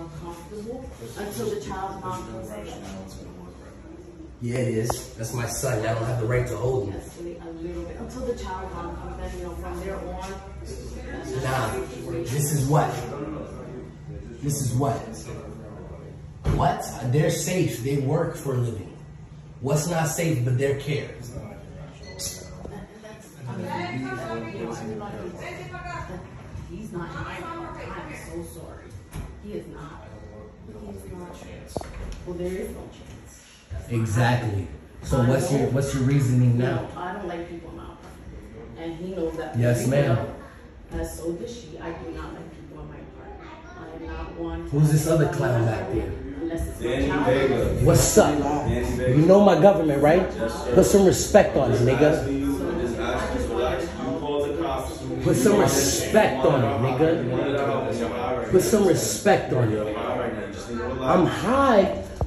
uncomfortable until the child's mom comes in. Yeah, it is. That's my son. I don't have the right to hold him. Yes, a little bit. Until the child's mom comes in, from there on. Nah, this is what? This is what? What? They're safe. They work for a living. What's not safe but their care? He's not. I'm so sorry. He is not. He's not. Well, there is no chance. Exactly. So what's your reasoning now? No, I don't like people out. And he knows that. Yes, ma'am. And so does she. I do not like people in my apartment. I am not one. Who's this other clown back there? Unless it's my child. What's up? You know my government, right? Put some respect on it, nigga. Put some respect on it, nigga. Put some respect on it. I'm high,